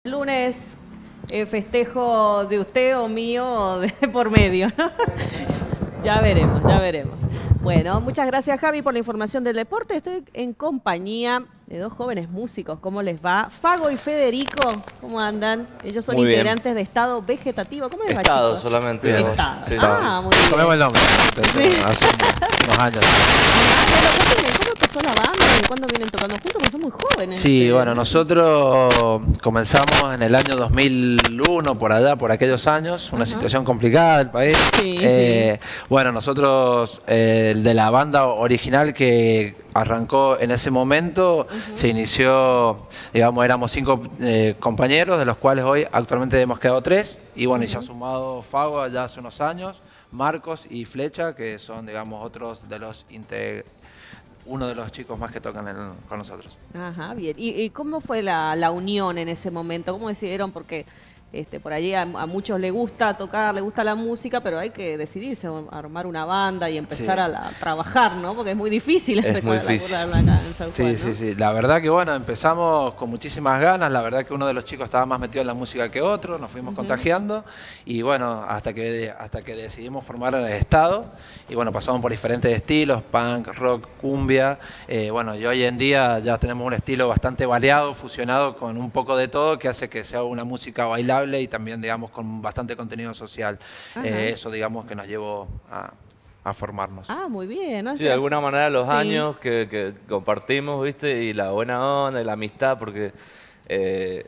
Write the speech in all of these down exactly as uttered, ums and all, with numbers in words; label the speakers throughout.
Speaker 1: Lunes, eh, festejo de usted o mío de por medio, ¿no? Ya veremos, ya veremos. Bueno, muchas gracias, Javi, por la información del deporte. Estoy en compañía de dos jóvenes músicos. ¿Cómo les va? Fago y Federico, ¿cómo andan? Ellos son
Speaker 2: muy
Speaker 1: integrantes
Speaker 2: bien.
Speaker 1: de Estado Vegetativo. ¿Cómo les va,
Speaker 2: Estado
Speaker 1: chicos?
Speaker 2: solamente.
Speaker 1: Bien. Estado.
Speaker 2: Sí.
Speaker 1: Ah, muy bien.
Speaker 3: Comemos el nombre.
Speaker 1: Sí.
Speaker 3: Hace unos años.
Speaker 1: Ah, bueno, cuéntenme, ¿cómo empezó la banda? ¿Y cuándo vienen tocando juntos? Porque son muy jóvenes.
Speaker 3: Sí,
Speaker 1: ¿sí?
Speaker 3: bueno, nosotros comenzamos en el año dos mil uno, por allá, por aquellos años, una
Speaker 1: Ajá.
Speaker 3: situación complicada del país.
Speaker 1: Sí,
Speaker 3: eh, sí. Bueno, nosotros, eh, el de la banda original que arrancó en ese momento, uh-huh. se inició, digamos, éramos cinco eh, compañeros, de los cuales hoy actualmente hemos quedado tres, y bueno, uh-huh. y se ha sumado Fago allá hace unos años, Marcos y Flecha, que son, digamos, otros de los integrantes, uno de los chicos más que tocan el, con nosotros.
Speaker 1: Ajá, bien. ¿Y, y cómo fue la, la unión en ese momento? ¿Cómo decidieron? Porque este, por allí a, a muchos les gusta tocar, les gusta la música, pero hay que decidirse, armar una banda y empezar sí. a, la, a trabajar, ¿no? Porque es muy difícil
Speaker 2: es
Speaker 1: empezar
Speaker 2: muy difícil.
Speaker 1: a laburar acá en San Juan,
Speaker 3: Sí,
Speaker 1: ¿no?
Speaker 3: sí, sí. La verdad que bueno, empezamos con muchísimas ganas. La verdad que uno de los chicos estaba más metido en la música que otro, nos fuimos uh-huh. contagiando y bueno, hasta que, hasta que decidimos formar el Estado y bueno, pasamos por diferentes estilos, punk, rock, cumbia. Eh, bueno, y hoy en día ya tenemos un estilo bastante variado, fusionado con un poco de todo, que hace que sea una música bailable y también, digamos, con bastante contenido social. Eh, eso, digamos, que nos llevó a, a formarnos.
Speaker 1: Ah, muy bien. ¿No?
Speaker 2: Sí, de alguna manera los
Speaker 1: sí.
Speaker 2: años que, que compartimos, ¿viste? Y la buena onda y la amistad, porque... Eh,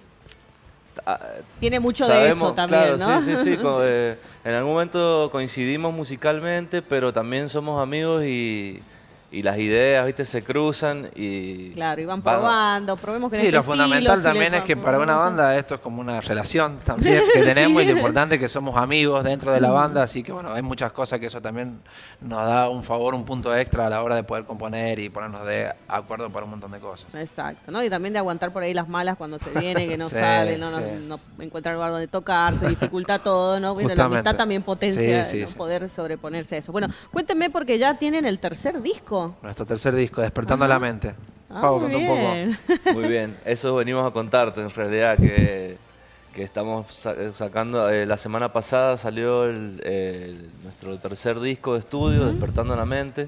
Speaker 1: Tiene mucho
Speaker 2: sabemos,
Speaker 1: de eso también,
Speaker 2: claro,
Speaker 1: ¿no?
Speaker 2: Sí, sí, sí. Con, eh, en algún momento coincidimos musicalmente, pero también somos amigos y... y las ideas, ¿viste? Se cruzan y...
Speaker 1: Claro, y van probando, probemos que
Speaker 3: Sí,
Speaker 1: en este
Speaker 3: lo fundamental
Speaker 1: estilo,
Speaker 3: también
Speaker 1: si
Speaker 3: es que para una banda esto es como una relación también que tenemos sí. y lo importante es que somos amigos dentro de la banda, así que bueno, hay muchas cosas que eso también nos da un favor, un punto extra a la hora de poder componer y ponernos de acuerdo para un montón de cosas.
Speaker 1: Exacto, ¿no? Y también de aguantar por ahí las malas cuando se viene, que no sí, sale, no, sí. no, no encuentra lugar donde tocar, se dificulta todo, ¿no? Bueno, la amistad también potencia sí, sí, ¿no? sí. poder sobreponerse a eso. Bueno, cuéntenme porque ya tienen el tercer disco.
Speaker 3: Nuestro tercer disco, Despertando
Speaker 1: Ajá.
Speaker 3: la Mente.
Speaker 1: Ah,
Speaker 3: Pau,
Speaker 1: muy
Speaker 3: contá un
Speaker 2: poco. Muy bien, eso venimos a contarte en realidad, que, que estamos sacando, eh, la semana pasada salió el, el, nuestro tercer disco de estudio, uh-huh. Despertando la Mente,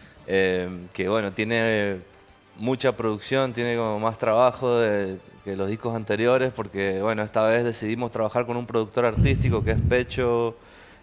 Speaker 2: eh, que bueno, tiene mucha producción, tiene como más trabajo de, que los discos anteriores, porque bueno, esta vez decidimos trabajar con un productor artístico que es Pecho,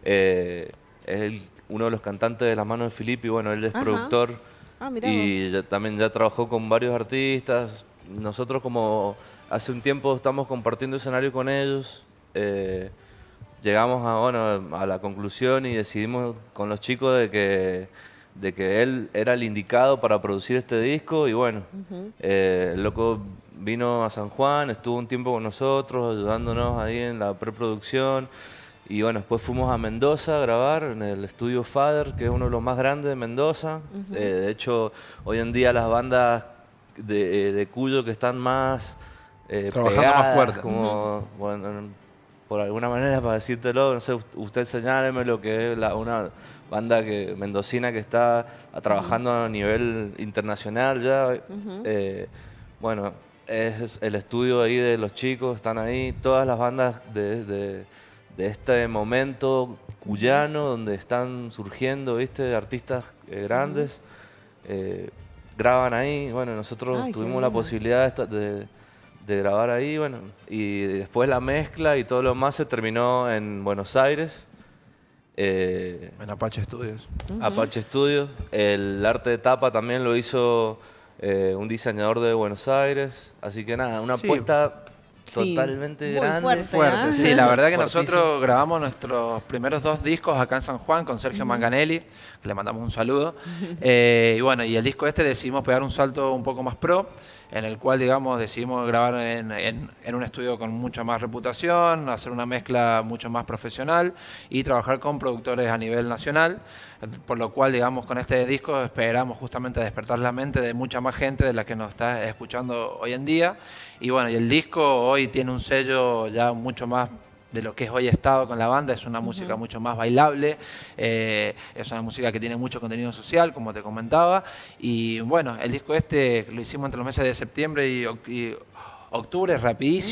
Speaker 2: eh, es el uno de los cantantes de Las Manos de Filippi, bueno, él es Ajá. productor ah, y ya, también ya trabajó con varios artistas. Nosotros como hace un tiempo estamos compartiendo escenario con ellos, eh, llegamos a, bueno, a la conclusión y decidimos con los chicos de que, de que él era el indicado para producir este disco y bueno, uh-huh. eh, el loco vino a San Juan, estuvo un tiempo con nosotros ayudándonos ahí en la preproducción. Y bueno, después fuimos a Mendoza a grabar en el estudio Fader, que es uno de los más grandes de Mendoza. Uh-huh. eh, de hecho, hoy en día las bandas de, de Cuyo que están más eh,
Speaker 3: trabajando
Speaker 2: pegadas,
Speaker 3: más fuerte.
Speaker 2: Como, uh-huh. bueno, por alguna manera, para decírtelo, no sé, usted señáleme lo que es la, una banda que, mendocina que está trabajando uh-huh. a nivel internacional ya. Uh-huh. eh, bueno, es el estudio ahí de los chicos, están ahí todas las bandas de... de de este momento cuyano donde están surgiendo, ¿viste? Artistas eh, grandes, eh, graban ahí, bueno, nosotros Ay, tuvimos la posibilidad de, de, de grabar ahí, bueno, y después la mezcla y todo lo más se terminó en Buenos Aires.
Speaker 3: Eh, en Apache Studios.
Speaker 2: Uh-huh. Apache Studios. El arte de tapa también lo hizo eh, un diseñador de Buenos Aires, así que nada, una sí. apuesta...
Speaker 1: Sí,
Speaker 2: totalmente grande.
Speaker 1: Fuerte,
Speaker 3: fuerte.
Speaker 1: ¿eh?
Speaker 3: Sí, la verdad que nosotros grabamos nuestros primeros dos discos acá en San Juan con Sergio uh-huh. Manganelli, que le mandamos un saludo. eh, y bueno, y el disco este decidimos pegar un salto un poco más pro, en el cual, digamos, decidimos grabar en, en, en un estudio con mucha más reputación, hacer una mezcla mucho más profesional y trabajar con productores a nivel nacional, por lo cual, digamos, con este disco esperamos justamente despertar la mente de mucha más gente de la que nos está escuchando hoy en día. Y bueno, y el disco hoy tiene un sello ya mucho más de lo que es hoy Estado con la banda, es una uh-huh. música mucho más bailable, eh, es una música que tiene mucho contenido social, como te comentaba, y bueno, el disco este lo hicimos entre los meses de septiembre y, y octubre, rapidísimo, uh-huh.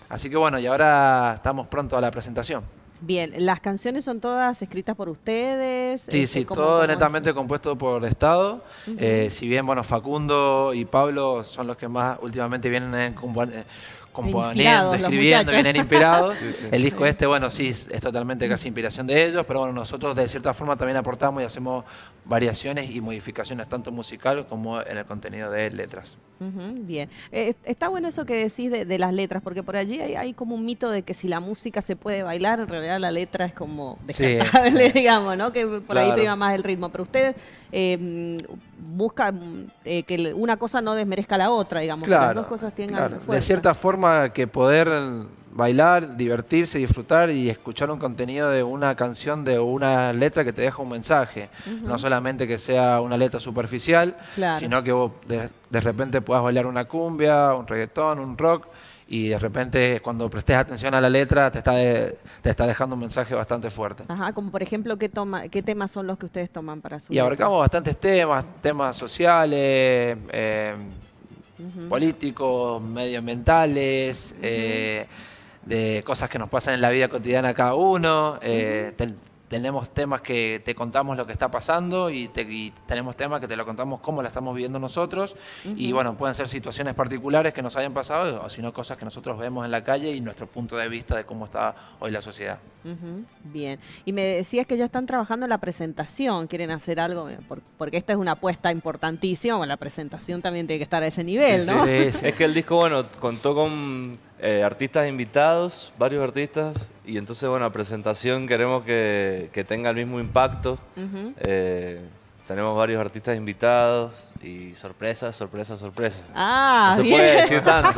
Speaker 3: Así que bueno, y ahora estamos pronto a la presentación.
Speaker 1: Bien, ¿las canciones son todas escritas por ustedes?
Speaker 3: Sí,
Speaker 1: Este,
Speaker 3: sí,
Speaker 1: ¿cómo-
Speaker 3: todo
Speaker 1: cómo
Speaker 3: netamente
Speaker 1: es?
Speaker 3: compuesto por Estado.
Speaker 1: Ujú.
Speaker 3: Eh, si bien, bueno, Facundo y Pablo son los que más últimamente vienen compon- eh, componiendo,
Speaker 1: Inspirados, los
Speaker 3: escribiendo,
Speaker 1: muchachos.
Speaker 3: vienen inspirados.
Speaker 2: Sí, sí.
Speaker 3: El disco este, bueno, sí, es es totalmente casi inspiración de ellos, pero bueno, nosotros de cierta forma también aportamos y hacemos variaciones y modificaciones tanto musical como en el contenido de letras.
Speaker 1: Ujú, bien. Eh, está bueno eso que decís de, de las letras, porque por allí hay, hay como un mito de que si la música se puede bailar, en realidad la letra es como
Speaker 3: Sí,
Speaker 1: descartable,
Speaker 3: sí.
Speaker 1: digamos, ¿no? Que por ahí
Speaker 2: Claro.
Speaker 1: prima más el ritmo. Pero ustedes eh, buscan eh, que le- una cosa no desmerezca a la otra, digamos, que las dos cosas tengan
Speaker 3: claro. De
Speaker 1: fuerza.
Speaker 3: cierta forma que poder bailar, divertirse, disfrutar y escuchar un contenido de una canción, de una letra que te deja un mensaje.
Speaker 1: Ujú.
Speaker 3: No solamente que sea una letra superficial,
Speaker 1: Claro.
Speaker 3: sino que vos de, de repente puedas bailar una cumbia, un reggaetón, un rock, y de repente cuando prestes atención a la letra te está, de- te está dejando un mensaje bastante fuerte.
Speaker 1: Ajá, como por ejemplo, ¿qué, toma, qué temas son los que ustedes toman para su
Speaker 3: Y
Speaker 1: letra?
Speaker 3: abarcamos bastantes temas, temas sociales, eh,
Speaker 1: Ujú.
Speaker 3: políticos, medioambientales, eh, de cosas que nos pasan en la vida cotidiana a cada uno. eh, ten- tenemos temas que te contamos lo que está pasando y, te- y tenemos temas que te lo contamos cómo la estamos viviendo nosotros. Y bueno, pueden ser situaciones particulares que nos hayan pasado o si no cosas que nosotros vemos en la calle y nuestro punto de vista de cómo está hoy la sociedad.
Speaker 1: Ujú, bien. Y me decías que ya están trabajando en la presentación, quieren hacer algo, eh, por- porque esta es una apuesta importantísima, bueno, la presentación también tiene que estar a ese nivel, ¿no?
Speaker 3: Sí, sí.
Speaker 2: Es que el disco, bueno, contó con eh, artistas invitados, varios artistas, y entonces, bueno, la presentación queremos que, que tenga el mismo impacto.
Speaker 1: Ujú.
Speaker 2: Eh, tenemos varios artistas invitados y sorpresas, sorpresas, sorpresas.
Speaker 1: Ah,
Speaker 2: no se
Speaker 1: bien.
Speaker 2: puede decir tanto.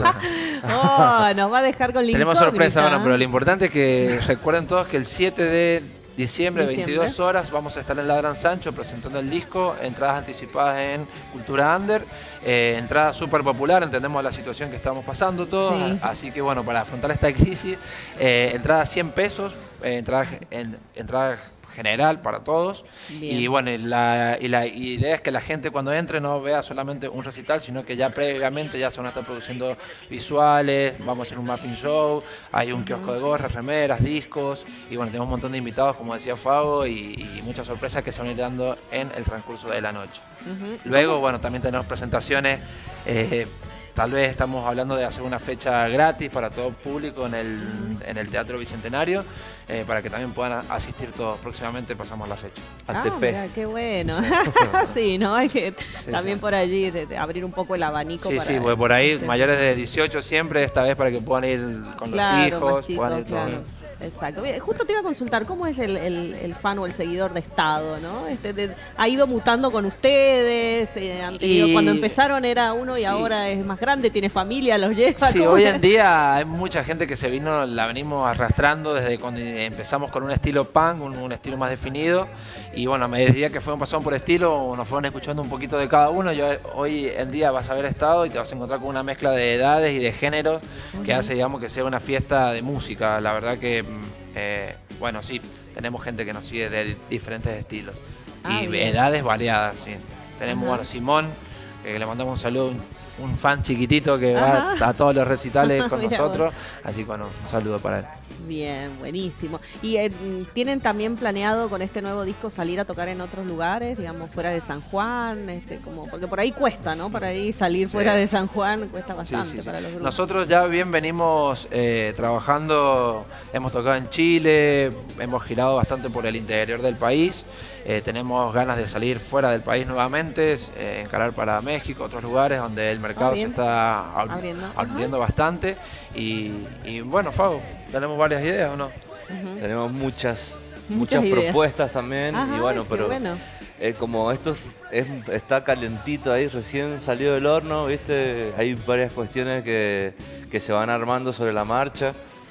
Speaker 1: Oh, nos va a dejar con la
Speaker 3: Tenemos
Speaker 1: incógnita.
Speaker 3: sorpresa, bueno, pero lo importante es que recuerden todos que el siete de diciembre,
Speaker 1: Diciembre.
Speaker 3: veintidós horas, vamos a estar en la Gran Sancho presentando el disco, entradas anticipadas en Cultura Under, eh, entrada súper popular, entendemos la situación que estamos pasando todos,
Speaker 1: Sí.
Speaker 3: así que bueno, para afrontar esta crisis, eh, entrada cien pesos, eh, entrada, en, entrada general para todos.
Speaker 1: Bien.
Speaker 3: Y bueno, y la, y la idea es que la gente cuando entre no vea solamente un recital, sino que ya previamente ya se van a estar produciendo visuales, vamos a hacer un mapping show, hay un kiosco de gorras, remeras, discos, y bueno, tenemos un montón de invitados, como decía Fabo, y, y muchas sorpresas que se van a ir dando en el transcurso de la noche.
Speaker 1: Ujú.
Speaker 3: Luego, bueno, también tenemos presentaciones. eh, Tal vez estamos hablando de hacer una fecha gratis para todo público en el, en el Teatro Bicentenario, eh, para que también puedan asistir todos. Próximamente pasamos la fecha.
Speaker 2: Al
Speaker 1: Ah,
Speaker 2: T P.
Speaker 1: mirá, qué bueno. Sí, ¿no? Hay que
Speaker 3: Sí,
Speaker 1: también
Speaker 3: sí.
Speaker 1: por allí de- de abrir un poco el abanico.
Speaker 3: Sí,
Speaker 1: para
Speaker 3: sí, pues por ahí
Speaker 1: Sí.
Speaker 3: mayores de dieciocho siempre, esta vez para que puedan ir con
Speaker 1: Claro,
Speaker 3: los
Speaker 1: más
Speaker 3: hijos,
Speaker 1: chicos,
Speaker 3: puedan ir todos.
Speaker 1: claro. Exacto. Bien, justo te iba a consultar, ¿cómo es el, el- el fan o el seguidor de Estado? ¿No? Este, de- ¿Ha ido mutando con ustedes? Eh, han tenido-
Speaker 3: Y-
Speaker 1: cuando empezaron era uno y
Speaker 3: sí.
Speaker 1: ahora es más grande, tiene familia, los lleva.
Speaker 3: Sí,
Speaker 1: ¿cómo
Speaker 3: hoy
Speaker 1: es?
Speaker 3: en día hay mucha gente que se vino, la venimos arrastrando desde cuando empezamos con un estilo punk, un, un estilo más definido. Y bueno, a medida que fueron pasando por estilo, nos fueron escuchando un poquito de cada uno. Yo, hoy en día vas a ver Estado y te vas a encontrar con una mezcla de edades y de géneros que hace, digamos, que sea una fiesta de música. La verdad que, mm, eh, bueno, sí, tenemos gente que nos sigue de diferentes estilos.
Speaker 1: Ah,
Speaker 3: y
Speaker 1: bien.
Speaker 3: edades variadas, sí. Tenemos,
Speaker 1: Ajá.
Speaker 3: bueno, Simón, que le mandamos un saludo, un, un fan chiquitito que
Speaker 1: Ajá.
Speaker 3: va a todos los recitales con
Speaker 1: Mirá
Speaker 3: nosotros. Así que bueno, un saludo para él.
Speaker 1: Bien, buenísimo. ¿Y eh, tienen también planeado con este nuevo disco salir a tocar en otros lugares, digamos, fuera de San Juan? Este, como, porque por ahí cuesta, ¿no? Para ahí salir
Speaker 3: Sí.
Speaker 1: fuera de San Juan cuesta
Speaker 3: Sí,
Speaker 1: bastante
Speaker 3: sí, sí.
Speaker 1: para los grupos.
Speaker 3: Nosotros ya bien venimos eh, trabajando, hemos tocado en Chile, hemos girado bastante por el interior del país, eh, tenemos ganas de salir fuera del país nuevamente, eh, encarar para México, otros lugares donde el mercado se
Speaker 1: bien.
Speaker 3: está ab-
Speaker 1: Abriendo.
Speaker 3: abriendo bastante. Y, y bueno, Fabo, tenemos varias ideas o no.
Speaker 1: Ujú.
Speaker 2: Tenemos muchas,
Speaker 1: Muchas
Speaker 2: muchas,
Speaker 1: ideas.
Speaker 2: propuestas también.
Speaker 1: Ajá,
Speaker 2: y bueno,
Speaker 1: qué
Speaker 2: pero
Speaker 1: bueno.
Speaker 2: eh, como esto es, está calentito ahí, recién salió del horno, ¿viste? Hay varias cuestiones que, que se van armando sobre la marcha.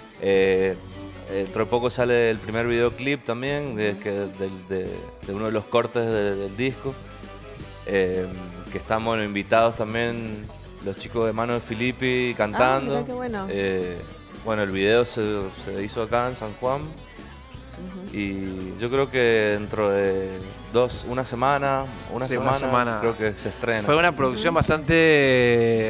Speaker 2: Eh, dentro de poco sale el primer videoclip también, de, que, del- de, de uno de los cortes de- del disco. Eh, que están bueno, invitados también los chicos de Mano de Filippi cantando.
Speaker 1: Ah, mirá qué bueno.
Speaker 2: Eh, bueno, el video se, se hizo acá en San Juan.
Speaker 1: Ujú.
Speaker 2: Y yo creo que dentro de dos, una semana, una,
Speaker 3: Sí, una
Speaker 2: semana,
Speaker 3: semana.
Speaker 2: creo que se estrena.
Speaker 3: Fue una producción bastante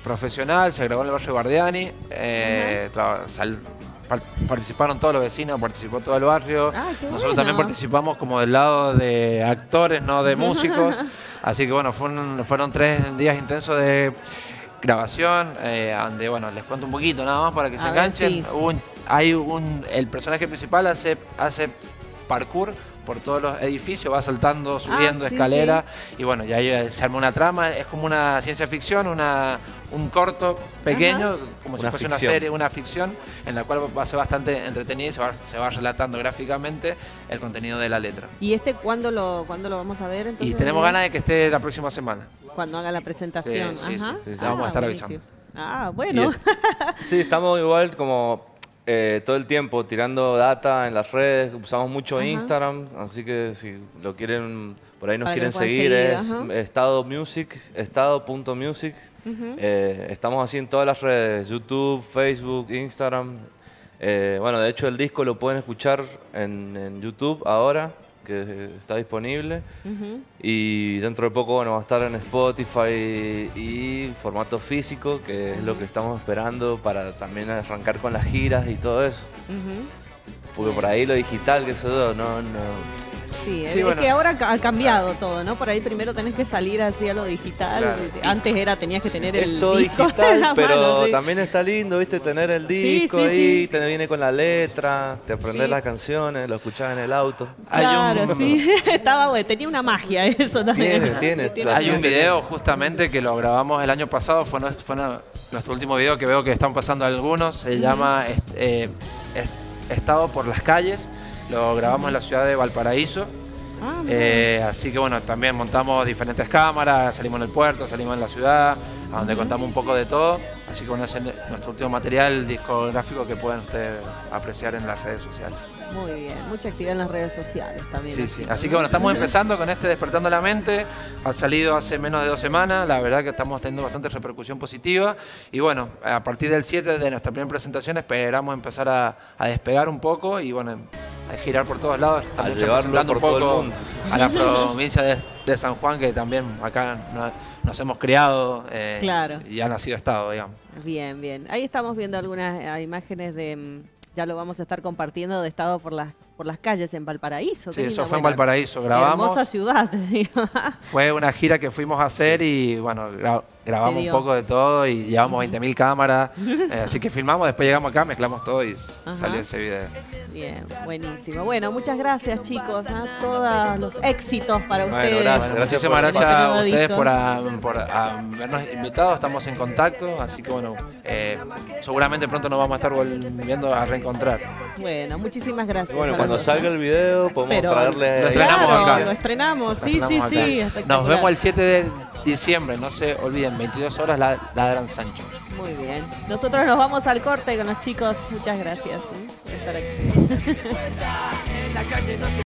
Speaker 3: profesional, se grabó en el barrio Bardiani, eh, uh-huh. sal, par, participaron todos los vecinos, participó todo el barrio.
Speaker 1: Ah,
Speaker 3: Nosotros
Speaker 1: bueno.
Speaker 3: también participamos como del lado de actores, no de músicos. Así que bueno, fueron, fueron tres días intensos de grabación, eh, donde bueno, les cuento un poquito nada más para que se
Speaker 1: A
Speaker 3: enganchen.
Speaker 1: ver, sí.
Speaker 3: un, hay un, el personaje principal hace, hace parkour por todos los edificios, va saltando, subiendo,
Speaker 1: ah, sí,
Speaker 3: escalera,
Speaker 1: sí.
Speaker 3: y bueno, ya ahí se arma una trama, es como una ciencia ficción, una, un corto pequeño, Ajá. como si
Speaker 2: una
Speaker 3: fuese
Speaker 2: ficción.
Speaker 3: una serie, una ficción, en la cual va a ser bastante entretenida y se va, se va relatando gráficamente el contenido de la letra.
Speaker 1: ¿Y este cuándo lo, cuándo lo vamos a ver? Entonces,
Speaker 3: Y tenemos ganas de que esté la próxima semana.
Speaker 1: Cuando haga la presentación.
Speaker 3: Sí, sí,
Speaker 1: Ajá.
Speaker 3: sí, sí, sí.
Speaker 1: Ah,
Speaker 3: Vamos a estar
Speaker 1: buenísimo.
Speaker 3: avisando.
Speaker 1: Ah, bueno.
Speaker 2: Sí, estamos igual como eh, todo el tiempo tirando data en las redes, usamos mucho
Speaker 1: Ajá.
Speaker 2: Instagram, así que si lo quieren, por ahí nos
Speaker 1: Para que
Speaker 2: quieren
Speaker 1: lo puedan
Speaker 2: seguir,
Speaker 1: seguir,
Speaker 2: es
Speaker 1: ajá.
Speaker 2: Estado Music, estado punto music.
Speaker 1: Uh-huh.
Speaker 2: eh, estamos así en todas las redes, YouTube, Facebook, Instagram. Eh, bueno, de hecho el disco lo pueden escuchar en, en YouTube ahora, que está disponible.
Speaker 1: Uh-huh.
Speaker 2: Y dentro de poco bueno, va a estar en Spotify y, y formato físico, que es lo que estamos esperando para también arrancar con las giras y todo eso.
Speaker 1: Uh-huh.
Speaker 2: Porque por ahí lo digital, que eso no... no
Speaker 1: Sí,
Speaker 3: Sí,
Speaker 1: es
Speaker 3: bueno.
Speaker 1: que ahora ha cambiado todo, ¿no? Por ahí primero tenés que salir así a lo digital.
Speaker 3: Claro.
Speaker 1: Antes era, tenías que tener el
Speaker 2: es todo
Speaker 1: disco
Speaker 2: digital,
Speaker 1: en la
Speaker 2: pero
Speaker 1: mano, sí.
Speaker 2: también está lindo, ¿viste? Tener el
Speaker 1: Sí,
Speaker 2: disco
Speaker 1: sí,
Speaker 2: ahí,
Speaker 1: sí.
Speaker 2: te viene con la letra, te aprendes
Speaker 1: Sí.
Speaker 2: las canciones, lo escuchás en el auto.
Speaker 1: Claro,
Speaker 3: Hay un-
Speaker 1: sí. Estaba bueno, tenía una magia eso también.
Speaker 2: Tiene, tiene.
Speaker 3: Hay un video justamente que lo grabamos el año pasado, fue, nuestro, fue no- nuestro último video que veo que están pasando algunos, se uh-huh. llama est, eh, est, Estado por las calles, lo grabamos uh-huh. en la ciudad de Valparaíso.
Speaker 1: Ah,
Speaker 3: eh, así que bueno, también montamos diferentes cámaras, salimos en el puerto, salimos en la ciudad, a donde uh-huh. contamos un poco de todo. Así que bueno, ese es nuestro último material discográfico que pueden ustedes apreciar en las redes sociales.
Speaker 1: Muy bien, mucha actividad en las redes sociales también.
Speaker 3: Sí,
Speaker 1: así,
Speaker 3: sí.
Speaker 1: ¿no?
Speaker 3: Así que bueno, estamos empezando con este Despertando la Mente. Ha salido hace menos de dos semanas. La verdad que estamos teniendo bastante repercusión positiva. Y bueno, a partir del siete de nuestra primera presentación esperamos empezar a, a despegar un poco y bueno, a girar por todos lados. Estamos
Speaker 2: llevarlo
Speaker 3: representando
Speaker 2: por
Speaker 3: un
Speaker 2: todo el
Speaker 3: poco
Speaker 2: mundo.
Speaker 3: a la provincia de, de San Juan, que también acá no, nos hemos criado eh,
Speaker 1: Claro.
Speaker 3: y ha nacido estado, digamos.
Speaker 1: Bien, bien. Ahí estamos viendo algunas eh, imágenes de, ya lo vamos a estar compartiendo, de estado por las por las calles en Valparaíso.
Speaker 3: Sí,
Speaker 1: Qué
Speaker 3: eso
Speaker 1: linda,
Speaker 3: fue en
Speaker 1: bueno,
Speaker 3: Valparaíso. Grabamos.
Speaker 1: Hermosa ciudad, te digo.
Speaker 3: Fue una gira que fuimos a hacer y bueno, gra grabamos un
Speaker 1: dio.
Speaker 3: poco de todo y llevamos veinte mil cámaras. eh, así que filmamos, después llegamos acá, mezclamos todo y
Speaker 1: Ajá.
Speaker 3: salió ese video.
Speaker 1: Bien, buenísimo. Bueno, muchas gracias, chicos. ¿eh? Todos los éxitos para
Speaker 2: Bueno,
Speaker 1: ustedes.
Speaker 2: gracias,
Speaker 3: Bueno,
Speaker 2: gracias
Speaker 3: muchísimas
Speaker 2: por el
Speaker 3: gracias a
Speaker 1: nuevo
Speaker 3: ustedes
Speaker 1: disco.
Speaker 3: por, a- por a- habernos invitado, estamos en contacto, así que bueno, eh, seguramente pronto nos vamos a estar volviendo a reencontrar.
Speaker 1: Bueno, muchísimas gracias.
Speaker 2: Y bueno,
Speaker 1: a
Speaker 2: cuando
Speaker 1: los dos,
Speaker 2: salga
Speaker 1: ¿eh?
Speaker 2: el video podemos
Speaker 1: Pero-
Speaker 2: traerle...
Speaker 3: Lo estrenamos
Speaker 1: Claro,
Speaker 3: acá.
Speaker 1: lo estrenamos,
Speaker 3: Nos
Speaker 1: sí, sí,
Speaker 3: estrenamos acá.
Speaker 1: sí.
Speaker 3: Nos
Speaker 1: espectacular.
Speaker 3: vemos el siete de diciembre, no se olviden, veintidós horas la, la Gran Sancho.
Speaker 1: Muy bien. Nosotros nos vamos al corte con los chicos. Muchas gracias ¿eh? por estar aquí.